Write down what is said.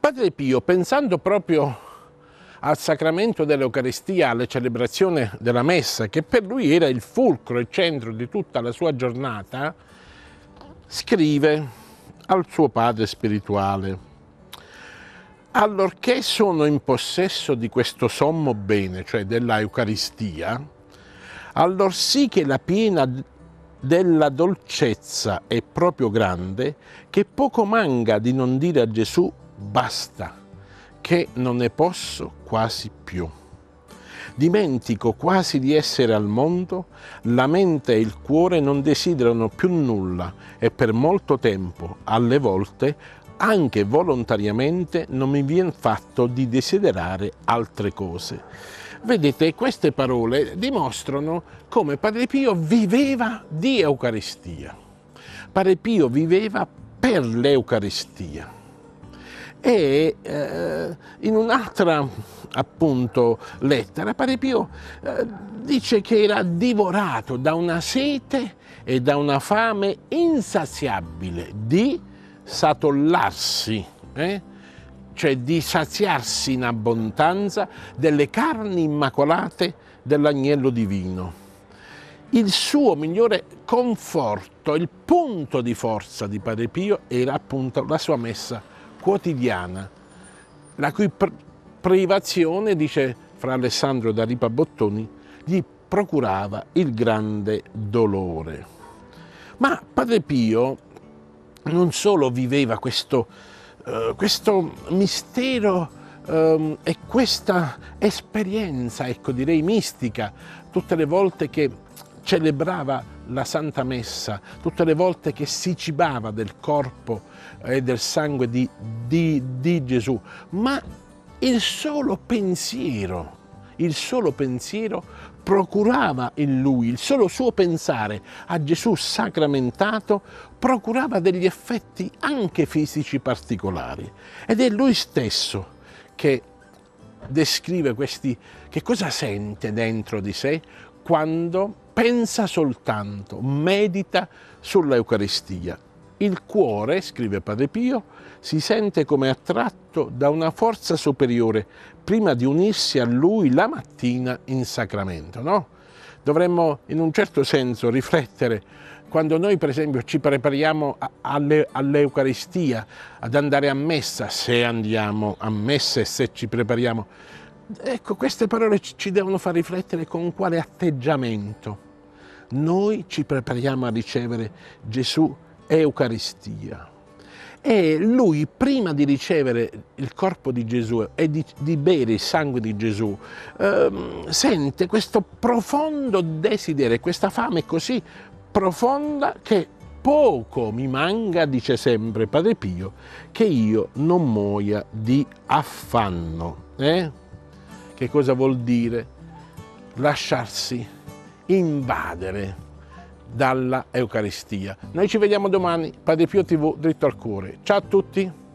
Padre Pio, pensando proprio al sacramento dell'Eucaristia, alle celebrazioni della Messa, che per lui era il fulcro, il centro di tutta la sua giornata, scrive al suo padre spirituale: allorché sono in possesso di questo sommo bene, cioè della Eucaristia, allor sì che la piena della dolcezza è proprio grande, che poco manca di non dire a Gesù basta, che non ne posso quasi più. Dimentico quasi di essere al mondo, la mente e il cuore non desiderano più nulla e per molto tempo, alle volte, anche volontariamente, non mi viene fatto di desiderare altre cose. Vedete, queste parole dimostrano come Padre Pio viveva di Eucaristia. Padre Pio viveva per l'Eucaristia. E in un'altra appunto lettera Padre Pio dice che era divorato da una sete e da una fame insaziabile di satollarsi, cioè di saziarsi in abbondanza delle carni immacolate dell'agnello divino. Il suo migliore conforto, il punto di forza di Padre Pio era appunto la sua messa quotidiana, la cui privazione, dice Fra Alessandro da Ripa Bottoni, gli procurava il grande dolore. Ma Padre Pio non solo viveva questo mistero e questa esperienza, ecco, direi mistica, tutte le volte che celebrava la Santa Messa, tutte le volte che si cibava del corpo e del sangue di Gesù, ma il solo pensiero procurava in lui, il solo suo pensare a Gesù sacramentato procurava degli effetti anche fisici particolari. Ed è lui stesso che descrive che cosa sente dentro di sé quando pensa soltanto, medita sulla Eucaristia. Il cuore, scrive Padre Pio, si sente come attratto da una forza superiore prima di unirsi a lui la mattina in sacramento, no? Dovremmo in un certo senso riflettere quando noi per esempio ci prepariamo all'Eucaristia, ad andare a messa, se andiamo a messa e se ci prepariamo. Ecco, queste parole ci devono far riflettere con quale atteggiamento noi ci prepariamo a ricevere Gesù Eucaristia. E lui, prima di ricevere il corpo di Gesù e di bere il sangue di Gesù, sente questo profondo desiderio, questa fame così profonda che poco mi manca, dice sempre Padre Pio, che io non muoia di affanno. Che cosa vuol dire? Lasciarsi invadere dalla Eucaristia. Noi ci vediamo domani, Padre Pio TV, dritto al cuore. Ciao a tutti!